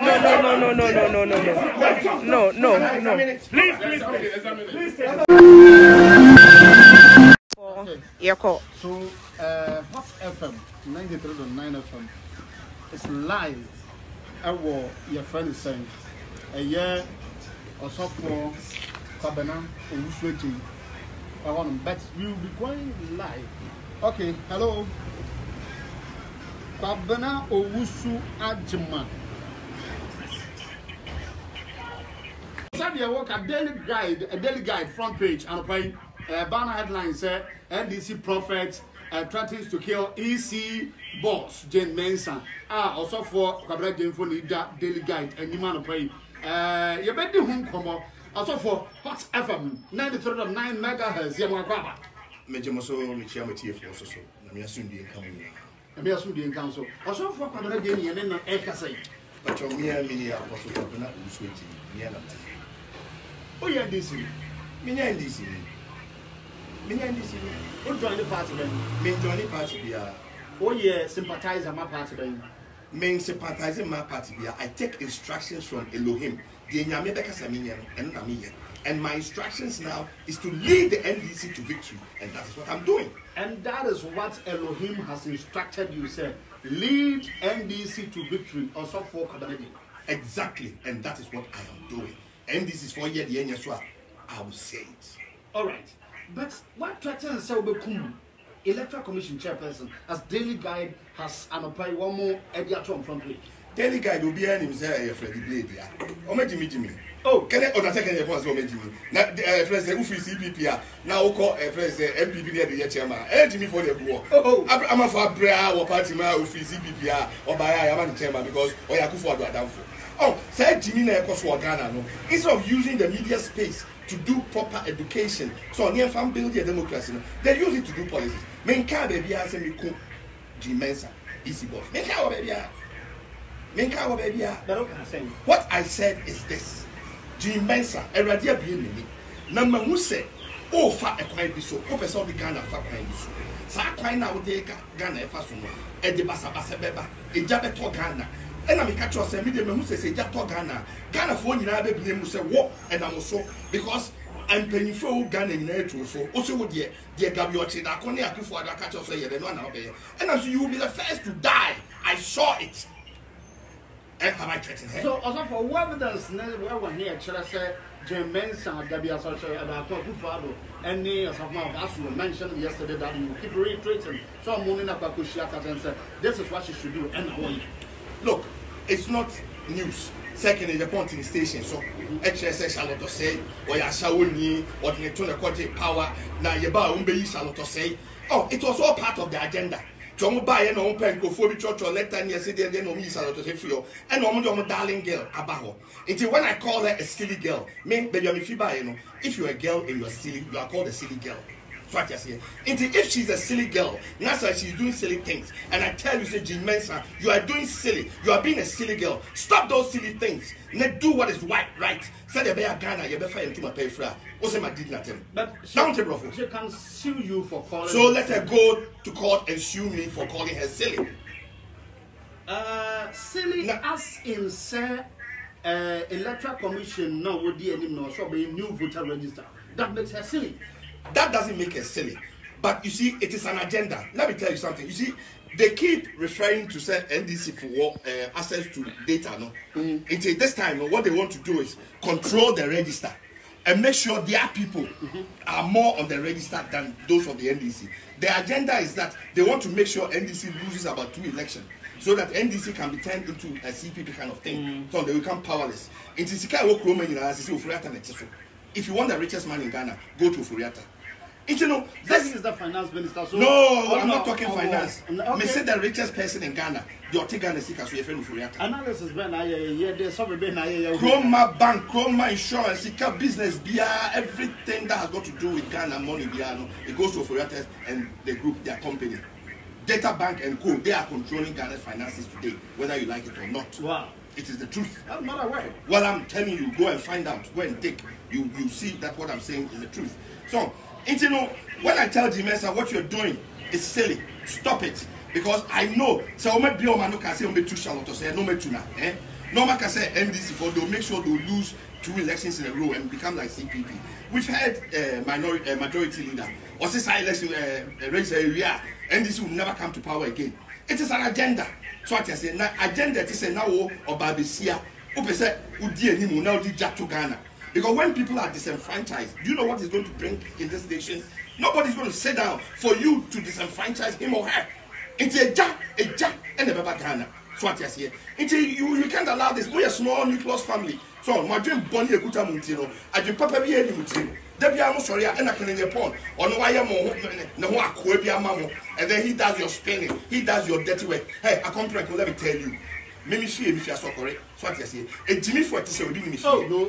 So, Hot FM 93.9 FM is live. Your friend is saying, a year or so for Kabana or Usweti. But we will be going live. Okay, hello. Kabana Owusu Ajima. Sadia work a daily guide front page and a banner headline said NDC prophet threatens to kill EC boss Jane Mensah. Also for Kabra Jane for daily guide and Niman of pay. You bet the home come also for Hot FM 93.9 megahertz. Yamakaba. Mejamoso, Michiamati for so. Namiasundi coming. Namiasundi in council. Also for Kabra Jane and Ekasai. But your mere media was not sweetie. Oh, yeah, this is me. Who join the party then? Me join the party. Oh, yeah, sympathize my party then. Me sympathizing my party. I take instructions from Elohim. And my instructions now is to lead the NDC to victory. And that is what I'm doing. And that is what Elohim has instructed you, sir. Lead NDC to victory. Also for Kabadi. Exactly. And that is what I am doing. And this is for year the end, I will say it. All right. But what threatens Selbekum, Electoral Commission chairperson, as Daily Guide has an apply one more editor from page. Daily Guide will be an himself, Freddie Blade. Jimmy. Oh, can I on a second response? Jimmy. Now, friends, who is CPP now call a friend MPP near the chairman. Jimmy for the war. Oh, I'm a Fabra or party man who is CPP or by I am the chairman because Oyakufu are down for. Oh, said Jimmy Ghana. Instead of using the media space to do proper education, so near farm build their democracy, they use it to do policies. Menka baby has a miku Jane Mensah, easy boss. Menka baby. What I said is this: Jane Mensah, a radia being number who said, oh, fat a quite so, open so the Ghana fat quite so. Sa quite now they Ghana fasuno, and the Basa Beba, a Jabeto Ghana. And I'm catch us and media who says Ghana for you now baby who say what and I'm also because I'm paying for Ghana in there too. So also with dear Gabiochi that only I could for the catch us say one out there. And as you will be the first to die. I saw it. And have I threatened her? So also for what evidence where we're here, should I say Jane Mensah Gabia Social about Kufado and as of now as you mentioned yesterday that you keep reiterating. So I'm moving up Kushiaka and said this is what she should do and I want. Look, it's not news. Second is the point in the station. So, HSS Charlotte say, or Yashawuni, or the Tona power, now Yaba Umbe Charlotte say. Oh, it was all part of the agenda. John buy an open Kofobi church or let 10 years and then me Charlotte say for you. And I'm darling girl, Abaho. Until when I call her a silly girl, me, baby, I'm if you're a girl and you're silly, you are called a silly girl. If she's a silly girl, that's why she's doing silly things. And I tell you, say, Jane Mensah, you are doing silly. You are being a silly girl. Stop those silly things. Let's do what is right. Say the bear Ghana, you better into my pay fra. What's my did nothing? But she can sue you for calling. So let her go to court and sue me for calling her silly. Silly as in say Electoral Commission no would be any no so be new voter register. That makes her silly. That doesn't make her silly. But you see, it is an agenda. Let me tell you something. You see, they keep referring to say NDC for access to data. No? Until this time, what they want to do is control the register and make sure their people are more on the register than those of the NDC. The agenda is that they want to make sure NDC loses about 2 elections so that NDC can be turned into a CPP kind of thing. So they become powerless. If you want the richest man in Ghana, go to Furiata. You know, this is the finance minister. So no, I'm not talking finance. Okay. Me say the richest person in Ghana. You're taking Ghana sick as we friend Furiata. Analysis ben there's some ben Chroma Bank, Chroma Insurance, business, everything that has got to do with Ghana money, it goes to Furiata and the group, their company. Data Bank and Co. They are controlling Ghana's finances today, whether you like it or not. Wow. It is the truth. I'm not aware. Well, I'm telling you, go and find out. Go and take. You see that what I'm saying is the truth. So, you know, when I tell Jane Mensah what you're doing is silly, stop it. Because I know. So, me be o manu kasi o me tu Charlotte say no me tu na. Normal can say NDC for they'll make sure they'll lose 2 elections in a row and become like CPP. We've had majority leader or since I election race area, NDC will never come to power again. It is an agenda. So I say now agenda it is now or Babisia. Open say Udi and now di to Ghana. Because when people are disenfranchised, do you know what is going to bring in this nation? Nobody's going to sit down for you to disenfranchise him or her. It's a job, and a Baba Ghana. So what I say, you can't allow this. We're a small nucleus family. So my dream Bonnie Kuta Muntino, I dream Papa Bia Muntino. Debbie sorry, and I can in Japan. Or no, I am no Mamo. And then he does your spinning, he does your dirty work. Hey, I come to let me tell you. Maybe see if you are so correct. So what I say, a Jimmy for it is a redeeming. Oh, no.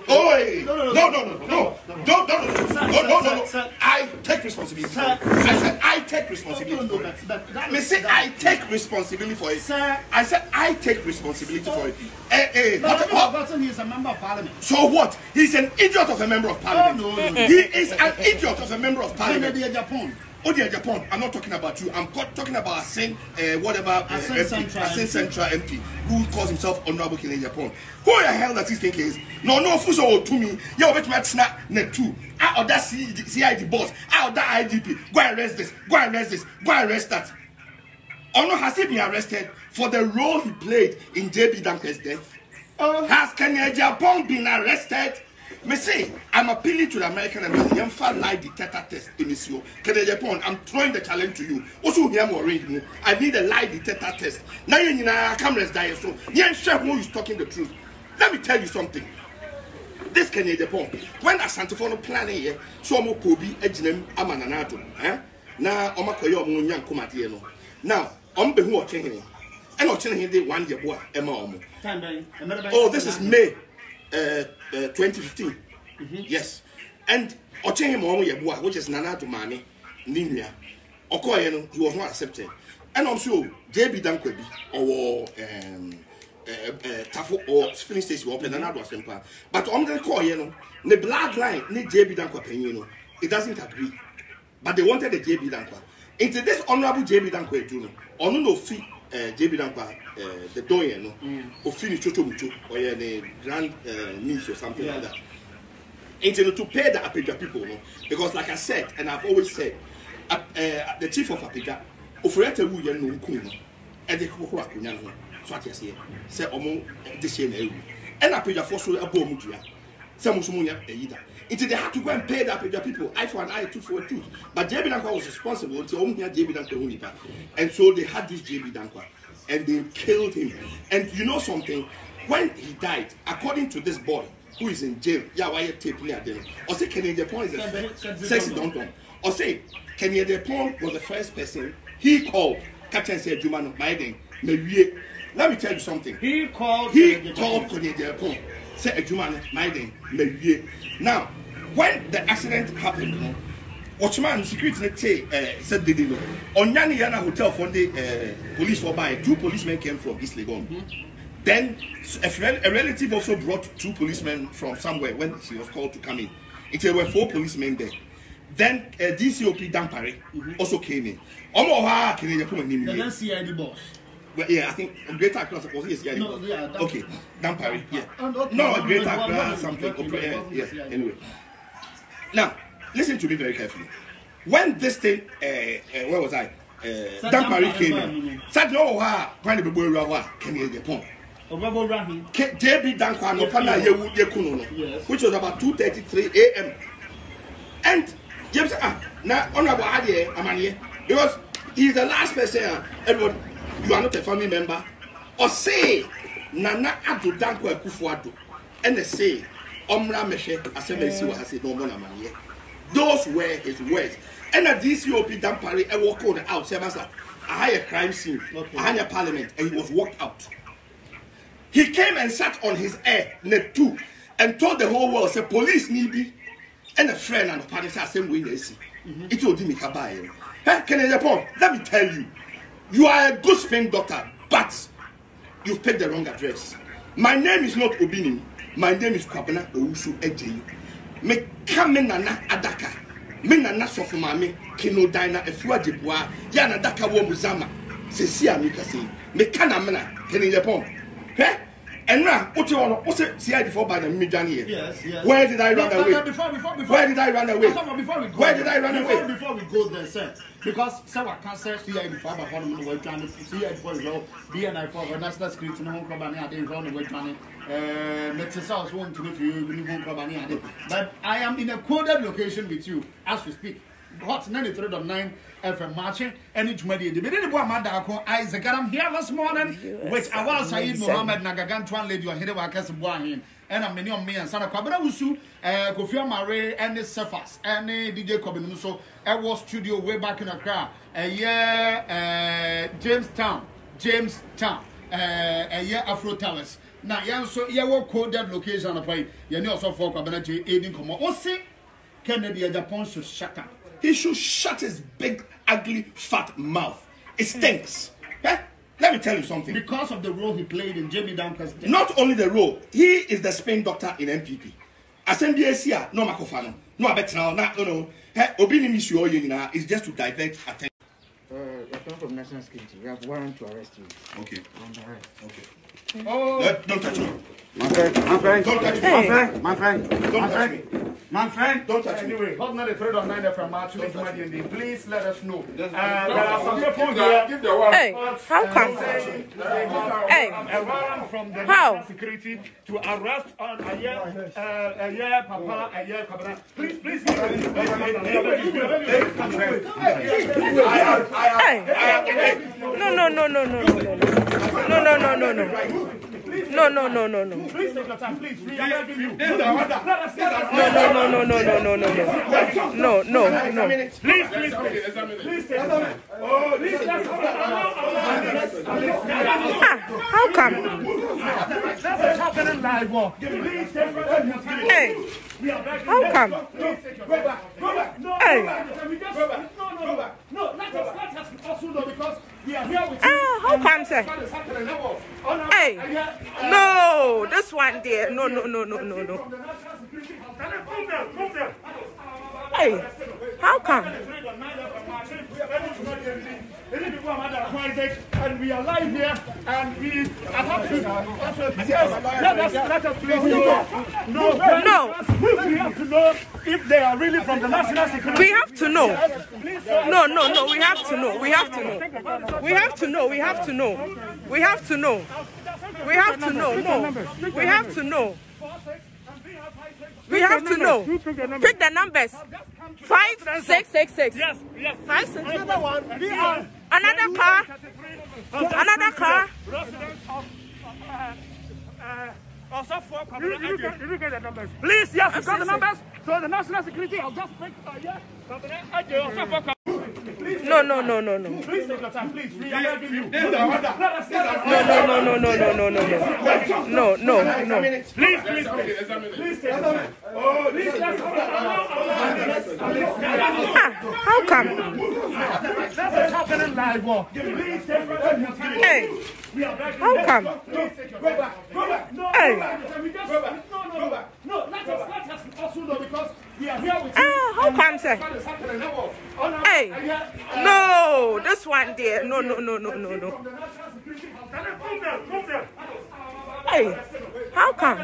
I take responsibility. I said, I take responsibility for it. Me say, I take responsibility for it. I said, I take responsibility for it. He is a member of parliament. So what? He's an idiot of a member of parliament. He is an idiot of a member of parliament. Oh, dear Japan, I'm not talking about you. I'm talking about Asen, Asen Central MP, who calls himself Honorable King in Japan. Who the hell does he think he is? No, Fuso to me. You're bet my snap net 2. I or that CID boss. I or that IDP. Go and arrest this. Go and arrest this. Go and arrest that. Or no, has he been arrested for the role he played in JB Danker's death? Has Kenya Japan been arrested? Me say, I'm appealing to the American embassy. I'm for lie detector test in this year. I'm throwing the challenge to you. Also, here more ring. I need a lie detector test. Now you know cameras die so. Yeah, chef who is talking the truth. Let me tell you something. This Kenya Japan. When Asante for no planning here, so mo Kobi ejinem amananato. Na omakoyo mo nyan komate no. Now, be who are changing. And not changing the 1 year boy. Oh, this is May. 2015. Yes. And Ochehim which is Nana to Mani, Nimia. Okoyeno, he was not accepted. And also JB Dankwebi or Tafo or Finish Station open another semper. But on the Koyeno, the blood line need JB Dankwa, it doesn't agree. But they wanted the JB Dankwa. Into this honorable JB Dankwa Juno, or no fee. JB Dankwa, the doyen, or finish Chocho, or the grand niece or something like that. It's to pay the Apega people, because, like I said, and I've always said, the chief of Apega, Ofreta Wuyan no Kuno, and the Kukuakunan, so I say, Omo, this year, and Apega for so a bomutia, some Sumuya, either. Until they had to go and pay the Apega people, eye for an eye, tooth for a tooth. But JB Dankwa was responsible until only JB Dankwa. And so they had this JB Dankwa and they killed him. And you know something? When he died, according to this boy who is in jail, why tape or say Kenya Japan is a sexy don't. Or say Kenya Japan was the first person he called Captain said Jumano Biden. Let me tell you something. He called Kenya Japan. Say a Jumano Biden. Now, when the accident happened, Watchman security said they didn't know. On Yani Yana Hotel for the police were by 2 policemen came from East Legon. Then a relative also brought 2 policemen from somewhere when she was called to come in. There were 4 policemen there. Then DCOP Dampare also came in. They don't see any boss. Well, yeah, I think Greater Accra was yes, yeah. No, yeah, okay, Dampare, yeah. Okay. No, Greater Accra something. Yeah. Anyway, now listen to me very carefully. When this thing, where was I? Dampare came in. Said no, when the boy came in the pond. JB Dankwa no pana yewu which was about 2:33 a.m. And James now honorable Adi Amanye because he's the last person everyone. You are not a family member. Or say, Nana Adu Dankwa Kufuado. And they say, Omra Meshe, Assembly Siwa, no more money. Those were his words. And at DCOP Dampare, I walked on out, a higher crime scene, a higher parliament, and he was walked out. He came and sat on his air, net 2, and told the whole world, say, police need be, and a friend and a party, same way they see. It will be Mikabaye. Hey, Kenya Japan, let me tell you. You are a good spin doctor, but you've picked the wrong address. My name is not Obini. My name is Kwabena Owusu Ejeyi. Me kame nana adaka. Me nana sofumame kino dina efua jebua ya na adaka wo muzama. Sesi amika se. Me kana mena Kenya Japan. He? And now, what you want? What's it? CID for by the Midjani? Yes. Where did I run away? Before. Where did I run away? Where did I run away? Before we go there, sir. Because someone can say CID for by one of the way trying CID for the BNI for national security. No company I didn't run away trying. Let's say I was want to know if you company I did. But I am in a coded location with you as we speak. Hot 93.9 FM marching and each media. The beginning of Madako Isaac. I'm here this morning with Awal Said Mohammed Nagagan Twan lady or Hidewa Casabwahin and a many of me and Sana Kabra Usu, Kofi Mare and the Cephas and DJ Kobinuso. I was studio way back in Accra. A year Jamestown, a year Afro Towers. Now, yeah, so you will code that location of a you know, so for Kabanaji aiding Como. Or say Kennedy Japan should shut up. He should shut his big, ugly, fat mouth. It stinks. Eh? Let me tell you something. Because of the role he played in Jamie Duncan's death. Not only the role, he is the Spain doctor in MPP. Asendia no makofano, no abetra, no. Obini issue is just to divert attention. You're coming from National Security. We have warrant to arrest you. Okay. Okay. Oh, don't touch me. My friend. Don't touch me. Hey. My friend. Don't touch me. My friend. Don't touch me. anyway, hot 93.9 FM March. Please let us know. There are some people here. Hey, how come? Hey, A warrant from the How? National Security to arrest on a year, Papa, a year, Kabana. Please. hey. No. Please take your time, please. We are begging you. No. Please take your time. How come? This is happening live. Please take your time. Hey, We are begging how you. come? Go back. No. Hey. Can we just go back? No. Let us also know because we are here with you. How come, sir? What is happening now? Hey, no, this one there. No. Hey, how come? And we are live here, and we are happy. Let us please No. We have to know if they are really from the National Security. We have to know. No. We have to know. We have to know. We have to know. Pick the numbers. 5666. Yes. 5666. Another one. We are Another car. residents of Suffolk. You get the numbers. Please, yes, you got the numbers. So the National Security, I'll just pick No. Please take your time, please. We are begging you. No. Please take your time. How come? This is happening live. Please take your time. Hey, We are begging how you. come? Go back. No. Hey. Can we just go? No. Let us also know because we are here with you. How come, sir? What is happening now? Hey, no, this one there. No. Hey, how come?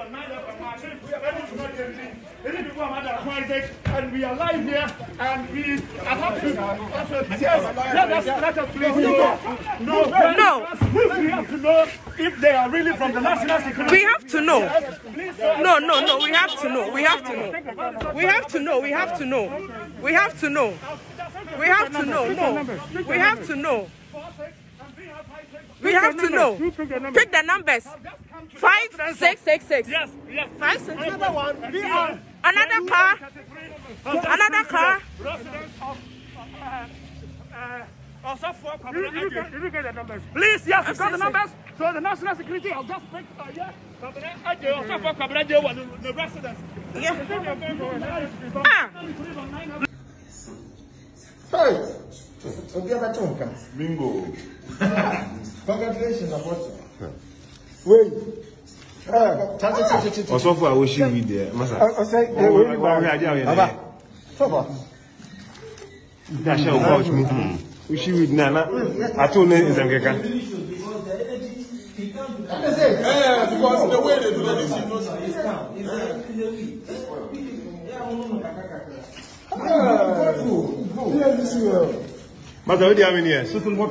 And we are live here, and we are happy. Let us please know. We have to know if they are really from the National Security. We have to know. No. We have to know. Pick the numbers. 5666. Yes. 5666. Another one. We are Another car. residents of Suffolk. You get the numbers. Please, yes, you got the numbers. So the National Security, I'll just pick the residents. Hey! Bingo. Congratulations, Apostle. Wait. Ọsọfọ a woshi wi de masa. Baba. Baba. Da sha o couch mu. Woshi wi na ato ne nzamkeka. because the way they do that is But how many years?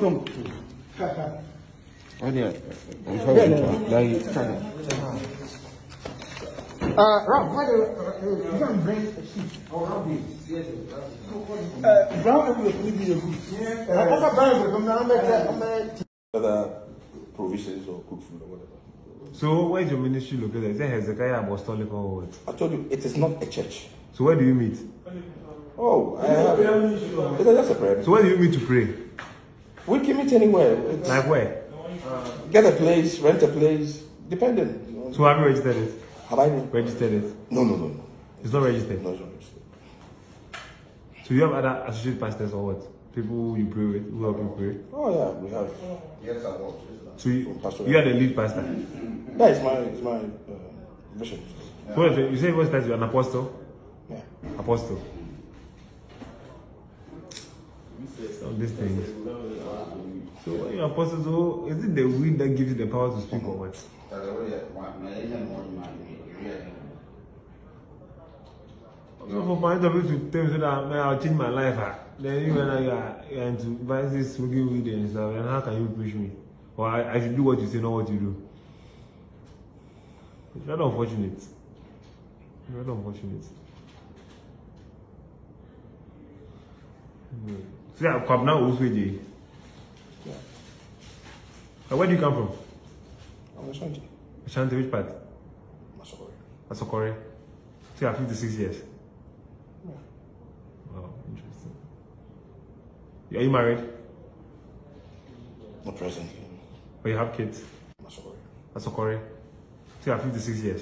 Rob, why do you can bring a sheet or Rob? Brown will be good. other provisions or cook food or whatever. So where is your ministry located? Is it Hezekiah Apostolic or what? I told you it is not a church. So where do you meet? Oh, it's just a prayer. So where do you meet to pray? We can meet anywhere. Like where? Get a place, rent a place, depending. So have you registered it? Have I Registered it? No. It's not registered. No, it's not registered. So you have other associate pastors or what? People you pray with, who help you pray? Oh yeah, we have. So you are the lead pastor? Yeah, it's my vision. So what you say what's that? You're an apostle? Yeah. Apostle. On these things. So when you're apostle, so is it the wind that gives you the power to speak or what? So for my interview to tell me so that I'll change my life, then you and I are into buy this smoking weed and stuff, and how can you push me? Or I should do what you say, not what you do. It's rather unfortunate. Rather unfortunate. So yeah, come now also yeah. Where do you come from? I'm Ashanti. Ashanti, which part? Masokore. Asokore. So you have 56 years. Wow, interesting. Are you married? Not presently. Or you have kids? Masokore. Asokore. So you have 56 years.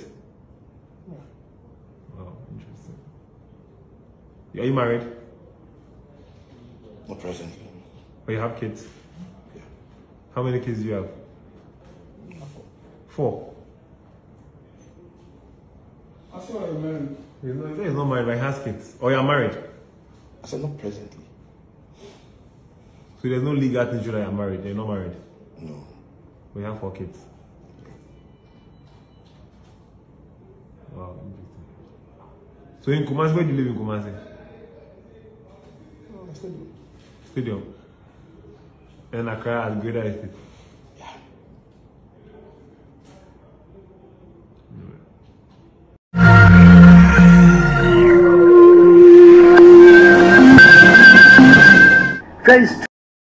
Wow, interesting. Are you married? Not presently. Or you have kids? Yeah. How many kids do you have? 4. I saw you married. He's not married, but he has kids. Or you're married? I said not presently. So there's no legal thing that you're married. You're not married. No. We have 4 kids. Wow, interesting. So in Kumasi, where do you live in Kumasi? Stadium. And Accra has greater estate. Yeah. Guys.